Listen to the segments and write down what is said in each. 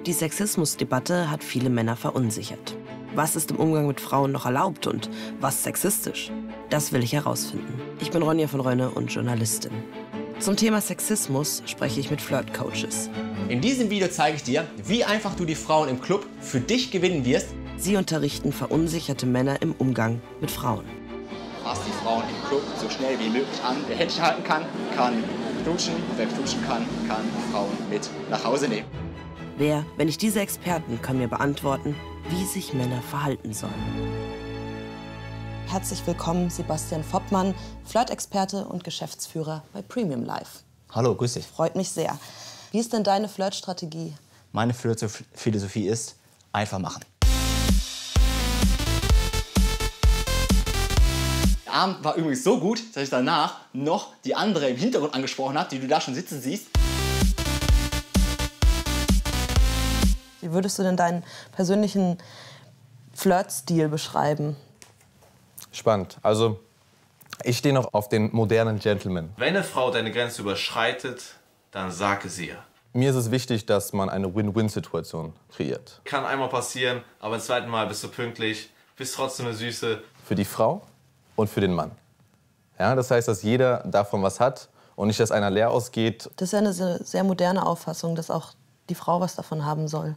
Die Sexismusdebatte hat viele Männer verunsichert. Was ist im Umgang mit Frauen noch erlaubt und was sexistisch? Das will ich herausfinden. Ich bin Ronja von Rönne und Journalistin. Zum Thema Sexismus spreche ich mit Flirt-Coaches. In diesem Video zeige ich dir, wie einfach du die Frauen im Club für dich gewinnen wirst. Sie unterrichten verunsicherte Männer im Umgang mit Frauen. Fass die Frauen im Club so schnell wie möglich an. Wer Händchen halten kann, kann knutschen. Wer knutschen kann, kann die Frauen mit nach Hause nehmen. Wer, wenn nicht diese Experten, kann mir beantworten, wie sich Männer verhalten sollen. Herzlich willkommen, Sebastian Voppmann, Flirt-Experte und Geschäftsführer bei Premium Live. Hallo, grüß dich. Freut mich sehr. Wie ist denn deine Flirtstrategie? Meine Philosophie ist, einfach machen. Der Abend war übrigens so gut, dass ich danach noch die andere im Hintergrund angesprochen habe, die du da schon sitzen siehst. Wie würdest du denn deinen persönlichen Flirtstil beschreiben? Spannend. Also, ich stehe noch auf den modernen Gentleman. Wenn eine Frau deine Grenze überschreitet, dann sag es ihr. Mir ist es wichtig, dass man eine Win-Win-Situation kreiert. Kann einmal passieren, aber beim zweiten Mal bist du pünktlich, bist trotzdem eine Süße. Für die Frau und für den Mann. Ja, das heißt, dass jeder davon was hat und nicht, dass einer leer ausgeht. Das ist ja eine sehr moderne Auffassung, dass auch die Frau was davon haben soll.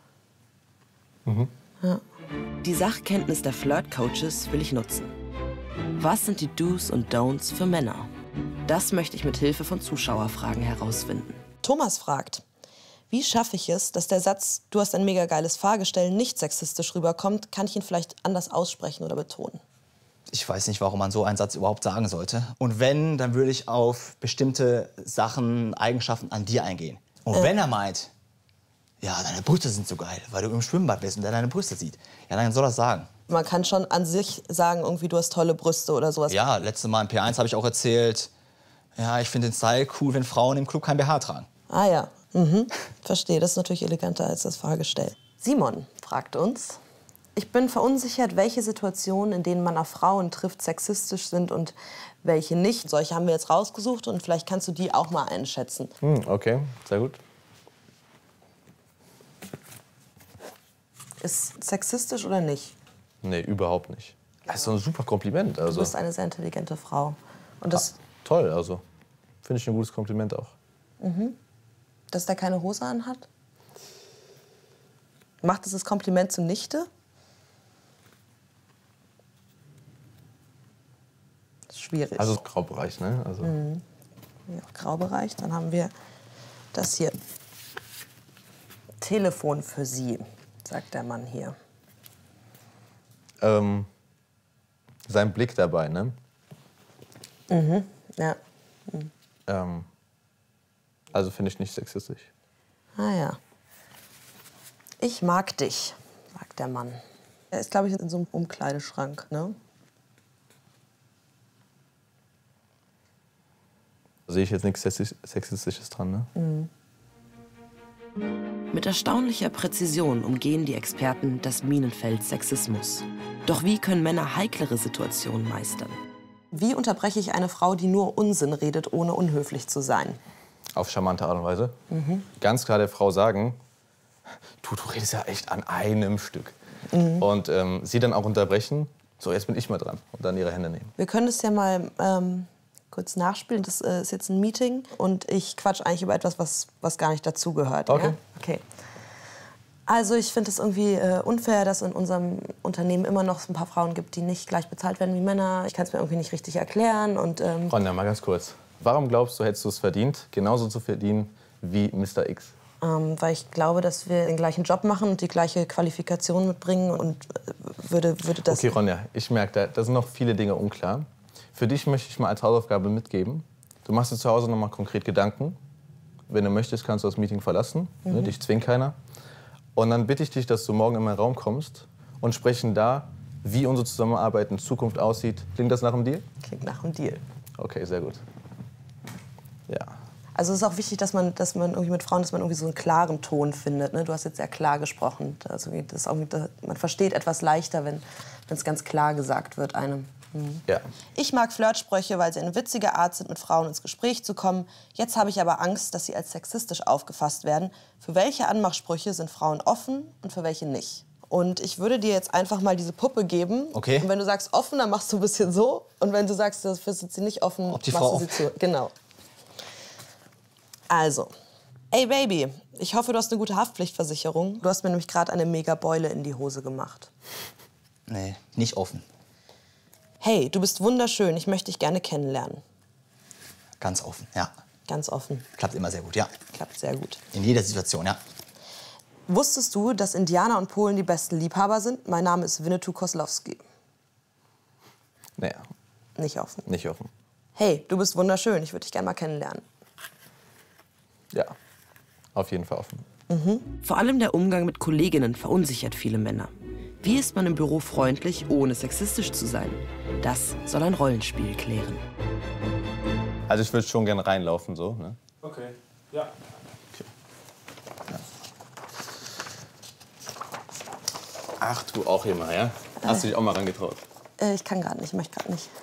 Ja. Die Sachkenntnis der Flirt-Coaches will ich nutzen. Was sind die Do's und Don'ts für Männer? Das möchte ich mit Hilfe von Zuschauerfragen herausfinden. Thomas fragt, wie schaffe ich es, dass der Satz, du hast ein mega geiles Fahrgestell, nicht sexistisch rüberkommt? Kann ich ihn vielleicht anders aussprechen oder betonen? Ich weiß nicht, warum man so einen Satz überhaupt sagen sollte. Und wenn, dann würde ich auf bestimmte Sachen, Eigenschaften an dir eingehen. Und wenn er meint, ja, deine Brüste sind so geil, weil du im Schwimmbad bist und der deine Brüste sieht, ja, dann soll er das sagen. Man kann schon an sich sagen, irgendwie, du hast tolle Brüste oder sowas. Ja, letztes Mal in P1 habe ich auch erzählt, ja, ich finde den Style cool, wenn Frauen im Club kein BH tragen. Ah ja, verstehe. Das ist natürlich eleganter als das Fahrgestell. Simon fragt uns, ich bin verunsichert, welche Situationen, in denen man auf Frauen trifft, sexistisch sind und welche nicht. Solche haben wir jetzt rausgesucht und vielleicht kannst du die auch mal einschätzen. Okay, sehr gut. Ist sexistisch oder nicht? Nee, überhaupt nicht. Das ist so ein super Kompliment. Also. Du bist eine sehr intelligente Frau. Und das, Toll, also. Finde ich ein gutes Kompliment auch. dass der keine Hose anhat? Macht es das Kompliment zunichte? Das ist schwierig. Also Graubereich, ne? Also. Ja, Graubereich. Dann haben wir das hier. Telefon für Sie, sagt der Mann hier. Sein Blick dabei, ne? Ja. Also finde ich nicht sexistisch. Ah ja. Ich mag dich, sagt der Mann. Er ist, glaube ich, in so einem Umkleideschrank, ne? Sehe ich jetzt nichts Sexistisches dran, ne? Mit erstaunlicher Präzision umgehen die Experten das Minenfeld Sexismus. Doch wie können Männer heiklere Situationen meistern? Wie unterbreche ich eine Frau, die nur Unsinn redet, ohne unhöflich zu sein? Auf charmante Art und Weise. Ganz klar der Frau sagen, du redest ja echt an einem Stück. Und sie dann auch unterbrechen, so jetzt bin ich mal dran. Und dann ihre Hände nehmen. Wir können das ja mal kurz nachspielen. Das ist jetzt ein Meeting und ich quatsch eigentlich über etwas, was gar nicht dazugehört. Okay. Ja? Okay. Also ich finde es irgendwie unfair, dass in unserem Unternehmen immer noch ein paar Frauen gibt, die nicht gleich bezahlt werden wie Männer. Ich kann es mir irgendwie nicht richtig erklären. Und, Ronja, mal ganz kurz. Warum glaubst du, hättest du es verdient, genauso zu verdienen wie Mr. X? weil ich glaube, dass wir den gleichen Job machen und die gleiche Qualifikation mitbringen und würde das... Okay, Ronja, ich merke, da sind noch viele Dinge unklar. Für dich möchte ich mal als Hausaufgabe mitgeben. Du machst dir zu Hause noch mal konkret Gedanken. Wenn du möchtest, kannst du das Meeting verlassen. Ne, dich zwingt keiner. Und dann bitte ich dich, dass du morgen in meinen Raum kommst und sprechen da, wie unsere Zusammenarbeit in Zukunft aussieht. Klingt das nach einem Deal? Klingt nach einem Deal. Okay, sehr gut. Ja. Also es ist auch wichtig, dass man irgendwie mit Frauen, dass man irgendwie so einen klaren Ton findet. Ne? Du hast jetzt sehr klar gesprochen. Also man versteht etwas leichter, wenn es ganz klar gesagt wird einem. Ja. Ich mag Flirtsprüche, weil sie eine witzige Art sind, mit Frauen ins Gespräch zu kommen. Jetzt habe ich aber Angst, dass sie als sexistisch aufgefasst werden. Für welche Anmachsprüche sind Frauen offen und für welche nicht? Und ich würde dir jetzt einfach mal diese Puppe geben. Okay. Und wenn du sagst offen, dann machst du ein bisschen so. Und wenn du sagst, du findest sie nicht offen, Ob die machst Frau du sie zu. Genau. Also, ey Baby, ich hoffe, du hast eine gute Haftpflichtversicherung. Du hast mir nämlich gerade eine mega Beule in die Hose gemacht. Nee, nicht offen. Hey, du bist wunderschön, ich möchte dich gerne kennenlernen. Ganz offen, ja. Ganz offen. Klappt immer sehr gut, ja. Klappt sehr gut. In jeder Situation, ja. Wusstest du, dass Indianer und Polen die besten Liebhaber sind? Mein Name ist Winnetou Kozlowski. Nee, Nicht offen. nicht offen. Hey, du bist wunderschön, ich würde dich gerne mal kennenlernen. Ja, auf jeden Fall offen. Vor allem der Umgang mit Kolleginnen verunsichert viele Männer. Wie ist man im Büro freundlich, ohne sexistisch zu sein? Das soll ein Rollenspiel klären. Also ich würde schon gerne reinlaufen, so, ne? Okay, ja. Ach, du auch immer, ja? Hast du dich auch mal rangetraut? Ich kann gerade nicht, ich möchte gerade nicht.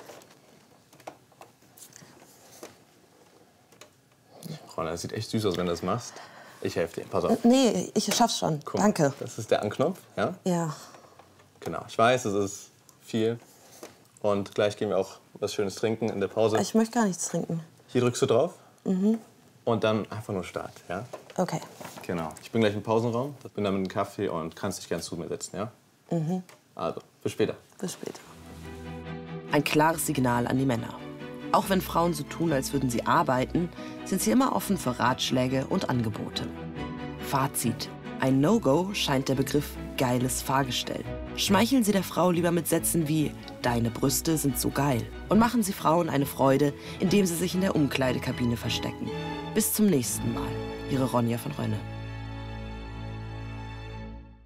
Ron, das sieht echt süß aus, wenn du das machst. Ich helfe dir, pass auf. Nee, ich schaff's schon. Guck mal, Danke. Das ist der Anknopf, ja? Ja. Genau. Ich weiß, es ist viel. Und gleich gehen wir auch was Schönes trinken in der Pause. Ich möchte gar nichts trinken. Hier drückst du drauf. Und dann einfach nur Start, ja? Okay. Genau. Ich bin gleich im Pausenraum. Ich bin dann mit einem Kaffee und kannst dich gern zu mir setzen, ja? Also, bis später. Bis später. Ein klares Signal an die Männer. Auch wenn Frauen so tun, als würden sie arbeiten, sind sie immer offen für Ratschläge und Angebote. Fazit. Ein No-Go scheint der Begriff geiles Fahrgestell. Schmeicheln Sie der Frau lieber mit Sätzen wie »Deine Brüste sind so geil« und machen Sie Frauen eine Freude, indem sie sich in der Umkleidekabine verstecken. Bis zum nächsten Mal. Ihre Ronja von Rönne.